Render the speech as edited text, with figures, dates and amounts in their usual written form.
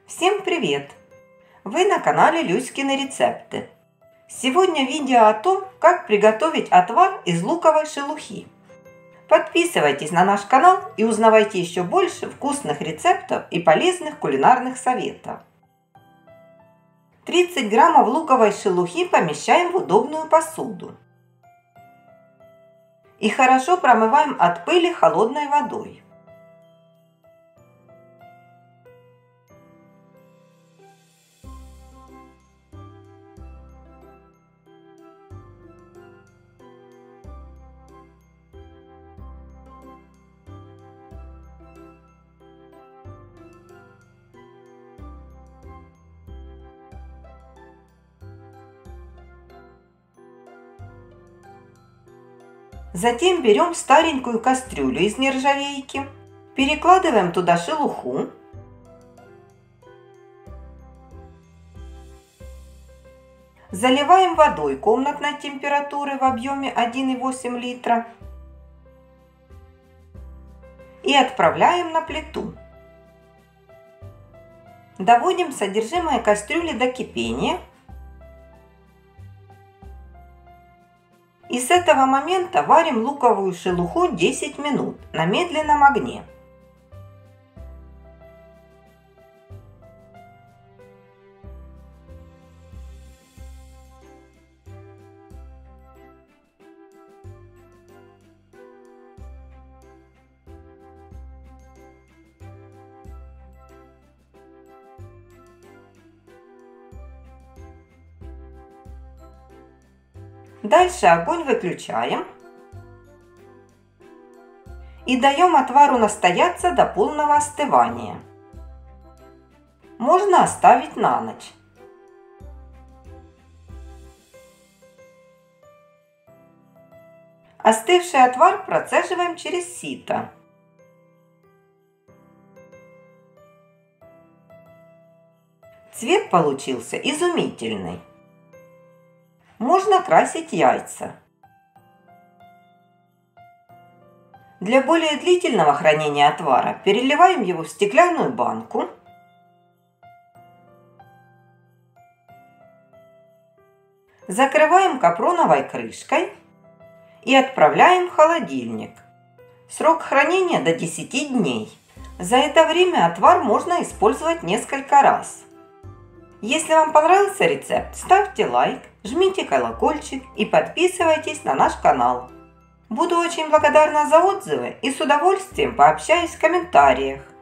Всем привет! Вы на канале Люськины рецепты. Сегодня видео о том, как приготовить отвар из луковой шелухи. Подписывайтесь на наш канал и узнавайте еще больше вкусных рецептов и полезных кулинарных советов. 30 граммов луковой шелухи помещаем в удобную посуду. И хорошо промываем от пыли холодной водой. Затем берем старенькую кастрюлю из нержавейки, перекладываем туда шелуху, заливаем водой комнатной температуры в объеме 1,8 литра и отправляем на плиту. Доводим содержимое кастрюли до кипения. И с этого момента варим луковую шелуху 10 минут на медленном огне. Дальше огонь выключаем и даем отвару настояться до полного остывания. Можно оставить на ночь. Остывший отвар процеживаем через сито. Цвет получился изумительный. Можно красить яйца. Для более длительного хранения отвара переливаем его в стеклянную банку. Закрываем капроновой крышкой и отправляем в холодильник. Срок хранения до 10 дней. За это время отвар можно использовать несколько раз. Если вам понравился рецепт, ставьте лайк, жмите колокольчик и подписывайтесь на наш канал. Буду очень благодарна за отзывы и с удовольствием пообщаюсь в комментариях.